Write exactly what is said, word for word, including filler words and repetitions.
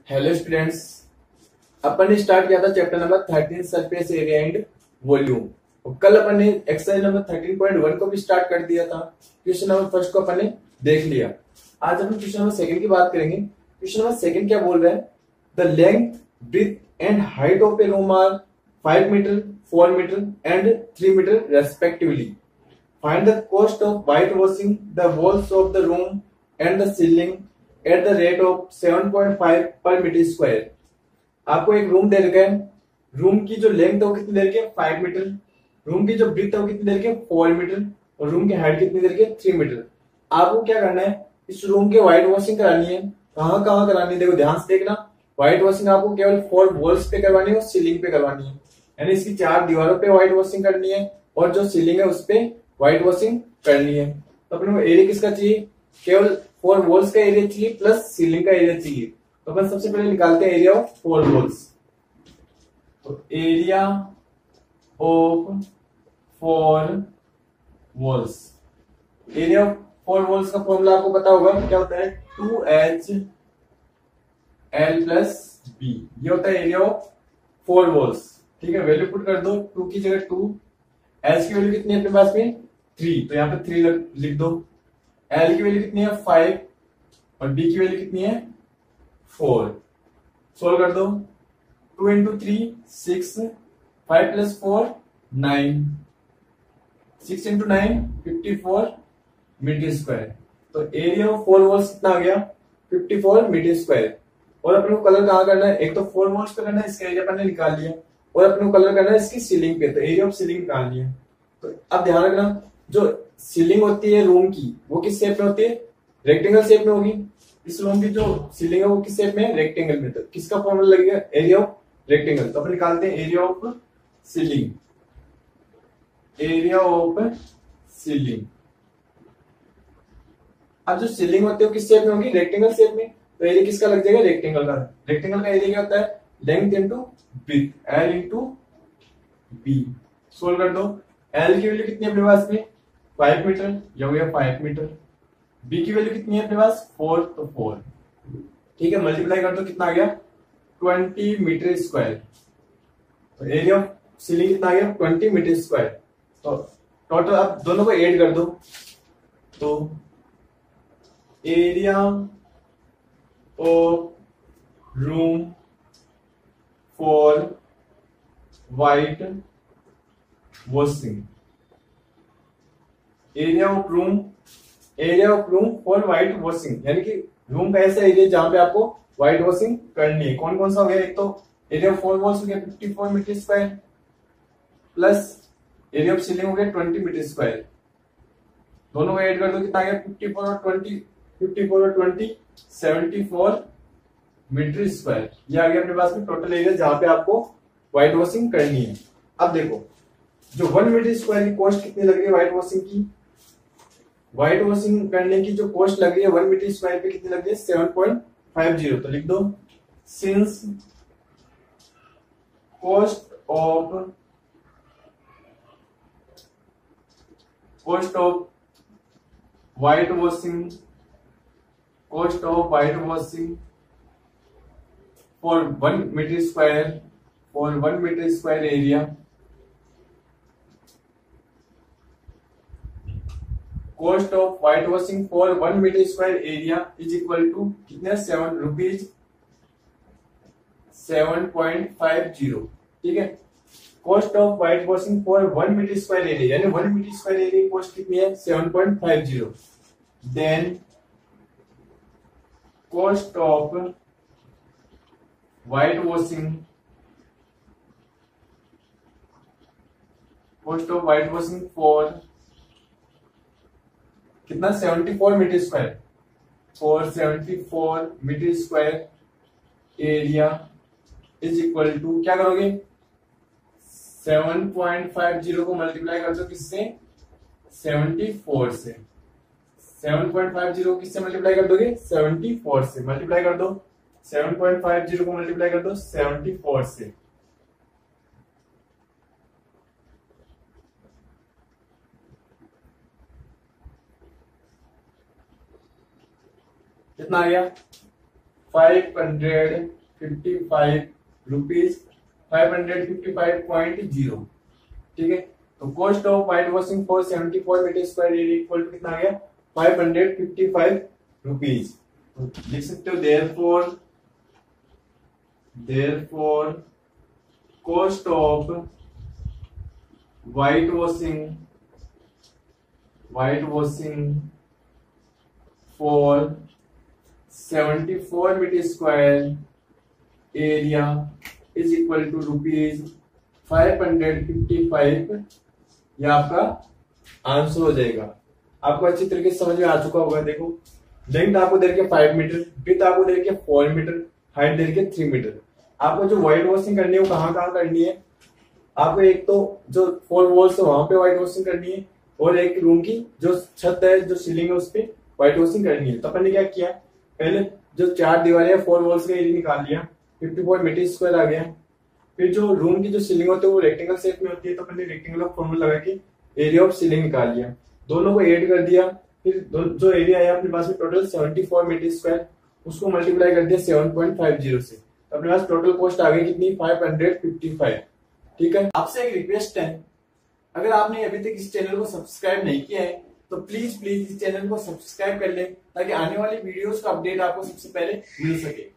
Hello students, अपन ने start किया था chapter number thirteen surface area and volume. और कल अपन ने exercise number thirteen point one को भी स्टार्ट कर दिया था। क्वेश्चन नंबर फर्स्ट को अपन ने देख लिया। आज अपन क्वेश्चन नंबर सेकंड की बात करेंगे। क्वेश्चन नंबर सेकंड क्या बोल रहा है? The length breadth and height of a room are five metre, four metre and three metre respectively. Find the cost of white washing the walls of the room and the ceiling at the rate of seven point five per metre square. आपको एक room दे रखा है। Room की जो length है वो कितनी दे रखी है? Five metre. रूम की जो ब्रेथ है वो कितनी दे रखी है? Four metre. और रूम की हाइट कितनी दे रखी है? Three metre. आपको क्या करना है? इस रूम के व्हाइट वॉशिंग करानी है। कहाँ कहाँ करानी है? देखो ध्यान से देखना। व्हाइट वॉशिंग आपको केवल फोर वॉल्स पे करवानी है और सीलिंग पे करवानी है, यानी इसकी चार दीवारों पे व्हाइट वॉशिंग करनी है और जो सीलिंग है उस पे व्हाइट वॉशिंग करनी है। तो अपने को एरिया किसका चाहिए? केवल फोर वॉल्स का एरिया चाहिए प्लस सीलिंग का एरिया चाहिए। तो अपन सबसे पहले निकालते हैं एरिया ऑफ फोर वॉल्स। तो area of four walls, area of four walls का फॉर्मूला आपको पता होगा क्या होता है? Two H L plus B. ये होता है एरिया ऑफ फोर वॉल्स। ठीक है, वैल्यू पुट कर दो। टू की जगह टू, एच की वैल्यू कितनी है अपने पास में? थ्री, तो यहाँ पे थ्री लिख दो। एल की वैल्यू कितनी है? फाइव। और बी की वैल्यू कितनी है? फोर। सोल्व कर दो। Two into three six, five plus four nine, six into nine fifty four metre square. तो एरिया ऑफ फोर वॉल्स कितना आ गया? Fifty four metre square. और अपने को कलर कहाँ करना है? एक तो फोर वॉल्स पे करना है, इसका एरिया अपन ने निकाल लिया। और अपने को कलर करना है इसकी सीलिंग पे, तो एरिया ऑफ सीलिंग निकाल लिया। तो अब ध्यान रखना, जो सीलिंग होती है रूम की वो किस शेप में होती है? रेक्टेंगल शेप में होगी। इस रूम की जो सीलिंग है वो किस शेप में है? रेक्टेंगल में। तो किसका फॉर्मूला लगेगा? Area of rectangle. तो अपन निकालते हैं area of ceiling. Area of ceiling. अब जो सीलिंग होती है वो किस शेप में होगी? रेक्टेंगल शेप में। तो एरिया किसका लग जाएगा? रेक्टेंगल का। रेक्टेंगल का एरिया क्या होता है? Length into breadth, L into B. Solve कर दो। एल की वैल्यू कितनी है अपने पास में? फाइव मीटर, ये हो गया फाइव मीटर। बी की वैल्यू कितनी है अपने पास? फोर, तो फोर। ठीक है, मल्टीप्लाई कर दो, कितना आ गया? Twenty metre square. तो एरिया ऑफ सीलिंग कितना आ गया? Twenty metre square. तो टोटल आप दोनों को ऐड कर दो। तो area of room for white washing, area of room, area of room for white washing, यानी कि रूम का ऐसा एरिया जहां पे आपको व्हाइट वॉशिंग करनी है। कौन कौन सा हो गया? एक तो एरिया ऑफ फोर वॉल्स हो गया fifty four metre square, plus area of ceiling हो गया ट्वेंटी मीटर स्क्वायर। दोनों को ऐड कर दो, कितना आ गया? फिफ्टी फोर और ट्वेंटी, फिफ्टी फोर और twenty seventy four metre square. ये आ गया अपने पास में टोटल एरिया जहां पे आपको व्हाइट वॉशिंग करनी है। अब देखो, जो वन मीटर स्क्वायर की कॉस्ट कितनी लग रही है व्हाइट वॉशिंग की? व्हाइट वॉशिंग करने की जो कॉस्ट लग रही है वन मीटर स्क्वायर पे कितनी लग रही है? Seven point five zero. तो लिख दो, since cost of cost of white washing, cost of white washing for one metre square, for one metre square area, cost of white washing for one metre square area is equal to कितने? Seven rupees seven point five zero. ठीक है, cost of white washing for one metre square area, यानी one metre square area की cost कितनी है? Seven point five zero. Then cost of white washing, cost of white washing for कितना? Seventy four metre square, for seventy four metre square area is equal to, क्या करोगे? Seven point five zero को multiply कर दो किससे? Seventy four से। Seven point five zero किससे multiply कर दोगे? सेवेंटी फोर से। मल्टीप्लाई कर दो, सेवन पॉइंट फाइव जीरो को मल्टीप्लाई कर दो सेवेंटी फोर से। कितना आ गया? Five hundred fifty five rupees five hundred fifty five point zero. ठीक है, तो cost of white washing for seventy four metre square area equal to कितना आ गया, five hundred fifty five rupees. लिख सकते हो therefore therefore cost of white washing white washing for seventy four metre square area is equal to rupees five hundred fifty five. यह आपका answer हो जाएगा। आपको अच्छी तरीके से समझ में आ चुका होगा। देखो लेंथ आपको दे रखी फाइव मीटर, विड्थ आपको दे रखी फोर मीटर, हाइट दे रखी थ्री मीटर। आपको जो व्हाइट वॉशिंग करनी है वो कहाँ कहाँ करनी है, आपको एक तो जो फोर वॉल्स है वहां पे व्हाइट वॉशिंग करनी है, और एक रूम की जो छत है जो सीलिंग है उस पर व्हाइट वॉशिंग करनी है। तो अपन ने क्या किया, पहले जो चार दीवारें फोर वॉल्स का एरिया निकाल लिया, फिफ्टी फोर मीटर स्क्वायर आ गया। फिर जो रूम की जो सीलिंग होती है वो रेक्टेंगल शेप में होती है, तो अपन ने रेक्टेंगल का फॉर्मूला लगा के एरिया ऑफ सीलिंग निकाल लिया, दोनों को ऐड कर दिया। फिर जो एरिया है अपने पास में total seventy four metre square, उसको मल्टीप्लाई कर दिया सेवन पॉइंट फाइव जीरो से, तो अपने पास टोटल कॉस्ट आ गई कितनी, फाइव हंड्रेड फिफ्टी फाइव। ठीक है, आपसे एक रिक्वेस्ट है, अगर आपने अभी तक इस चैनल को सब्सक्राइब नहीं किया है तो प्लीज प्लीज इस चैनल को सब्सक्राइब कर लें, ताकि आने वाली वीडियोस का अपडेट आपको सबसे पहले मिल सके।